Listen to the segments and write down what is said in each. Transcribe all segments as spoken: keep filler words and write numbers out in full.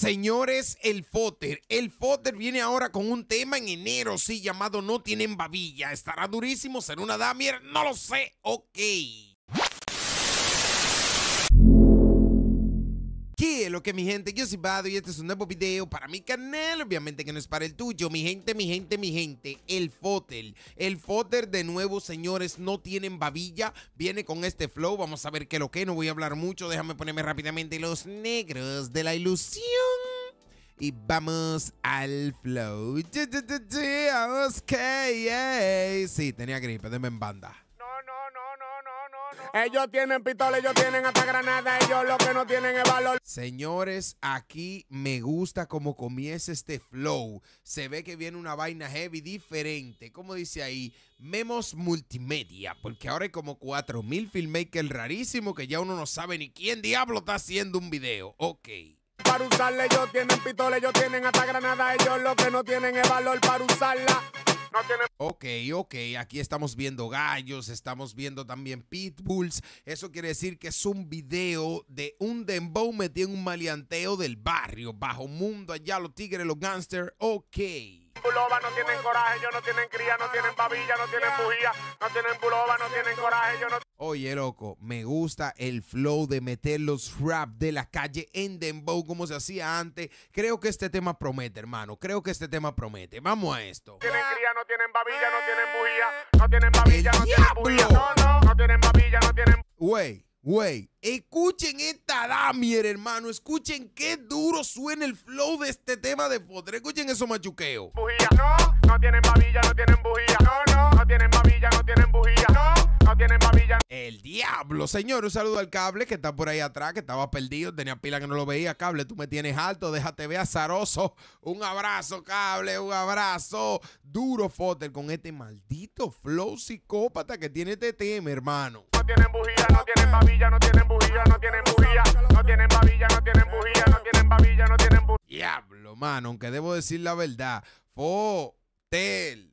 Señores, el Fotter. El Fotter viene ahora con un tema en enero, sí, llamado No Tienen Babilla. ¿Estará durísimo? ¿Será una damier? No lo sé. Ok. ¿Qué es lo que, mi gente? Yo soy Bado y este es un nuevo video para mi canal, obviamente que no es para el tuyo. Mi gente, mi gente, mi gente, el Fotter. El Fotter de nuevo, señores, No Tienen Babilla. Viene con este flow, vamos a ver qué es lo que, no voy a hablar mucho. Déjame ponerme rápidamente los negros de la ilusión. Y vamos al flow. Ok, yeah. Sí, tenía gripe, denme en banda. Ellos tienen pistola, ellos tienen hasta granada, ellos lo que no tienen es valor. Señores, aquí me gusta cómo comienza este flow. Se ve que viene una vaina heavy diferente. Como dice ahí, Memos Multimedia. Porque ahora hay como cuatro mil filmmakers rarísimos que ya uno no sabe ni quién diablo está haciendo un video. Ok. Para usarla ellos tienen pistola, ellos tienen hasta granada, ellos lo que no tienen es valor para usarla. No tienen... Ok, ok, aquí estamos viendo gallos, estamos viendo también pitbulls. Eso quiere decir que es un video de un dembow metido en un maleanteo del barrio, bajo mundo, allá los tigres, los gangsters, ok. Buloba no tienen coraje, ellos no tienen cría, no tienen babilla, no tienen bujía, no tienen buloba, no tienen coraje, ellos no... Oye, loco, me gusta el flow de meter los rap de la calle en dembow como se hacía antes. Creo que este tema promete, hermano. Creo que este tema promete. Vamos a esto. No tienen cría, no tienen babilla, no tienen bujía, no tienen babilla, ¡El no tienen bujía. No, no, no tienen babilla, no tienen... Wey, wey, escuchen esta damier, hermano. Escuchen qué duro suena el flow de este tema de Fotter. Escuchen esos machuqueos. Bujía, no, no tienen babilla, no tienen bujía. No, no, no tienen babilla, no tienen bujía. No, no tienen babilla. El diablo, señor. Un saludo al Cable que está por ahí atrás, que estaba perdido. Tenía pila que no lo veía. Cable, tú me tienes alto. Déjate ver azaroso. Un abrazo, Cable, un abrazo. Duro Fotter con este maldito flow psicópata que tiene este tema, hermano. No tienen bujía, no tienen babilla, no tienen bujía, no tienen bujía, no tienen babilla, no tienen bujía, no tienen babilla, no tienen bujía. Diablo, mano, aunque debo decir la verdad. Fotter,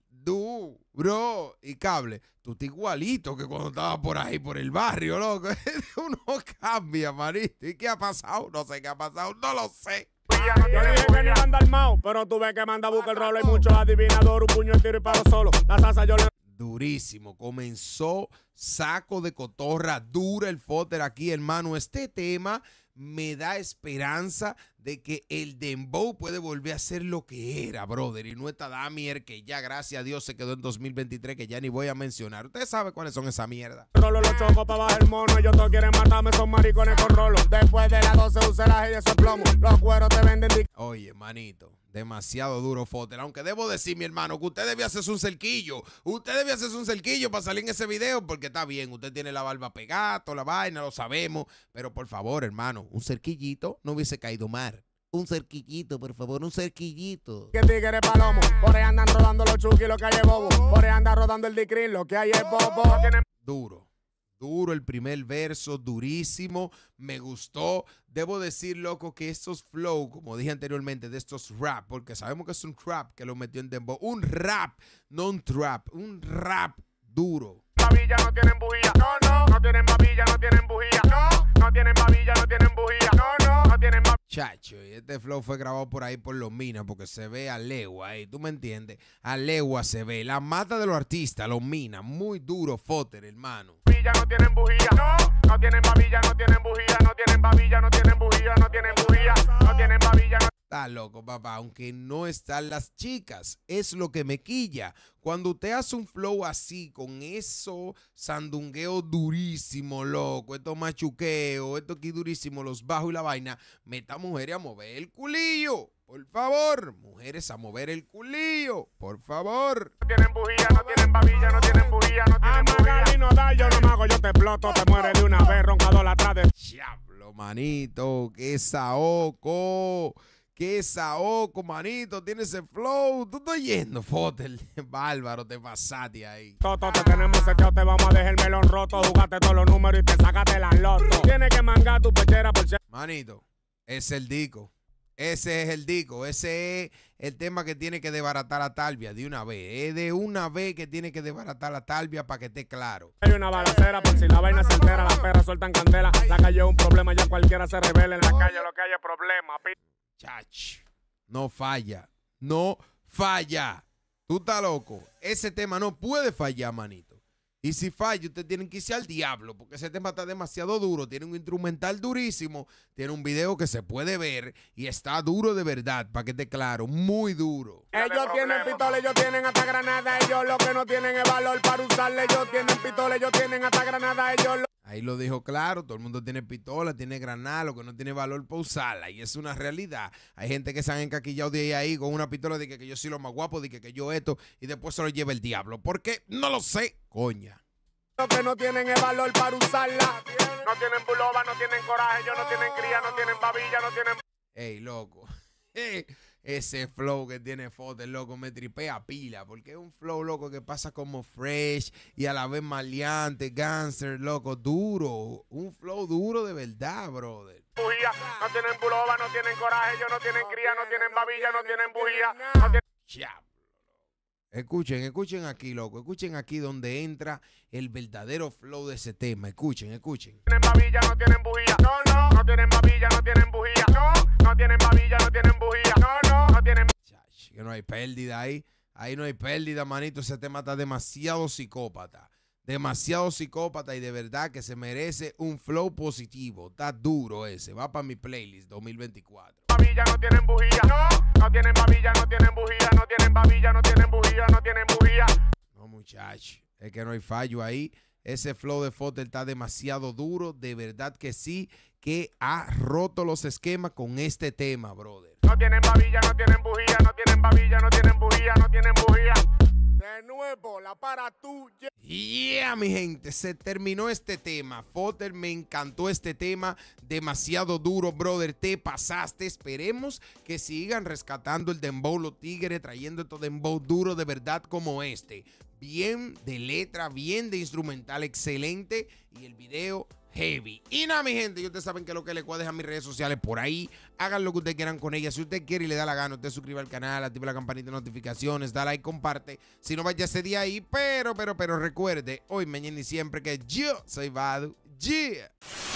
duro y Cable. Tú estás igualito que cuando estaba por ahí, por el barrio, loco. Uno cambia, manito. ¿Y qué ha pasado? No sé qué ha pasado, no lo sé. Yo dije que no anda armado, pero tú ves que manda a buscar el rolo. Hay muchos adivinadores, un puño, el tiro y palo solo. La salsa yo le... Durísimo, comenzó saco de cotorra, dura el Fotter aquí, hermano. Este tema me da esperanza de que el dembow puede volver a ser lo que era, brother. Y no esta damier que ya, gracias a Dios, se quedó en dos mil veintitrés, que ya ni voy a mencionar. Ustedes saben cuáles son esa mierda. Rolo los chocos para bajar el mono, ellos todos quieren matarme, son maricones con rolo. Después de las doce useraje y esos plomos, los cueros te venden. Oye, manito, demasiado duro Fotter. Aunque debo decir, mi hermano, que usted debía hacerse un cerquillo. Usted debía hacerse un cerquillo para salir en ese video, porque está bien, usted tiene la barba pegada, toda la vaina, lo sabemos. Pero por favor, hermano, un cerquillito no hubiese caído mal. Un cerquillito, por favor, un cerquillito. Que tigre palomo, por ahí andan rodando los chuki, lo que hay es bobo. Por ahí anda rodando el dicrin, lo que hay es bobo. Duro. Duro el primer verso, durísimo, me gustó. Debo decir, loco, que estos flow, como dije anteriormente, de estos rap, porque sabemos que es un trap que lo metió en dembow. Un rap, no un trap, un rap duro. Babilla no tienen bujía, no, no, no tienen babilla, no tienen bujía, no, no tienen babilla, no tienen bujía, no, no, no tienen babilla. Chacho, y este flow fue grabado por ahí por Los Minas, porque se ve a legua ahí, ¿tú me entiendes? A legua se ve, la mata de los artistas, Los Minas, muy duro Fotter, hermano. Babilla no tienen bujía, no, no tienen babilla, no tienen bujía, no tienen babilla, no tienen bujía, no tienen bujía, no tienen babilla, no. Está loco, papá, aunque no están las chicas, es lo que me quilla. Cuando usted hace un flow así, con eso sandungueo durísimo, loco, estos machuqueos, esto aquí durísimo, los bajos y la vaina, meta mujeres a mover el culillo. Por favor, mujeres a mover el culillo, por favor. No tienen bujía, no tienen babilla, no tienen bujía, no tienen bujía. Ah, no da, yo no me hago, yo te exploto, te mueres de una vez, roncador atrás de... Diablo, manito, qué saoco. Qué saoco, manito, tiene ese flow. Tú estás yendo, Fotter. Bárbaro, te pasaste ahí. Toto, te tenemos seteado, te vamos a dejar el melón roto. Jugaste todos los números y te sacaste la loto. Tienes que mangar tu pechera por... Manito, ese es el disco. Ese es el disco. Ese es el tema que tiene que desbaratar a Talvia de una vez. Es de una vez que tiene que desbaratar a Talvia para que esté claro. Hay una balacera por si la vaina se entera. Las perras sueltan candela. La calle es un problema, ya cualquiera se revela. En la calle lo que hay es problema. Chach, no falla, no falla. Tú estás loco. Ese tema no puede fallar, manito. Y si falla, ustedes tienen que irse al diablo, porque ese tema está demasiado duro. Tiene un instrumental durísimo, tiene un video que se puede ver y está duro de verdad, para que esté claro, muy duro. Ellos tienen pistola, ellos tienen hasta granada. Ellos lo que no tienen es valor para usarle. Ellos tienen pistola, ellos tienen hasta granada. Ellos lo... Ahí lo dijo claro, todo el mundo tiene pistola, tiene granada, lo que no tiene valor para usarla. Y es una realidad. Hay gente que se han encaquillado de ahí, ahí con una pistola de que, que yo soy lo más guapo, de que, que yo esto, y después se lo lleva el diablo. ¿Por qué? No lo sé, coña. Lo que no tienen es valor para usarla. No tienen buloba, no tienen coraje, ellos no tienen cría, no tienen babilla, no tienen... Ey, loco. Ese flow que tiene Fotel, loco, me tripea pila. Porque es un flow, loco, que pasa como fresh y a la vez maleante, gangster, loco, duro. Un flow duro de verdad, brother. Bujía, no tienen buloba, no tienen coraje, ellos no tienen cría, no tienen babilla, no tienen bujía. No tienen... Ya. Escuchen, escuchen aquí, loco. Escuchen aquí donde entra el verdadero flow de ese tema. Escuchen, escuchen. No tienen babilla, no tienen bujía. No, no. No tienen babilla, no tienen bujía. No. No tienen babilla, no tienen bujía. No, no. No tienen... Chach, que no hay pérdida ahí. Ahí no hay pérdida, manito. Ese tema está demasiado psicópata. Demasiado psicópata y de verdad que se merece un flow positivo. Está duro ese. Va para mi playlist dos mil veinticuatro. Babilla, no tienen bujía. No. No tienen babilla, no tienen bujía. No tienen babilla, no tienen bujía. No tienen bujía. No, muchacho. Es que no hay fallo ahí. Ese flow de Fotel está demasiado duro. De verdad que sí, que ha roto los esquemas con este tema, brother. No tienen babilla, no tienen bujía. No tienen babilla, no tienen bujía. No tienen bujía. De nuevo, la para tuya. Yeah, mi gente, se terminó este tema. Fotel, me encantó este tema. Demasiado duro, brother. Te pasaste. Esperemos que sigan rescatando el dembow, los tigres, trayendo estos dembow duro de verdad como este. Bien de letra, bien de instrumental, excelente. Y el video heavy. Y nada, mi gente, y ustedes saben que lo que les puedo dejar mis redes sociales por ahí. Hagan lo que ustedes quieran con ellas. Si usted quiere y le da la gana, usted suscriba al canal, activa la campanita de notificaciones, da like, comparte. Si no, vaya ese día ahí. Pero, pero, pero recuerde, hoy, mañana y siempre que yo soy Badu. Yeah.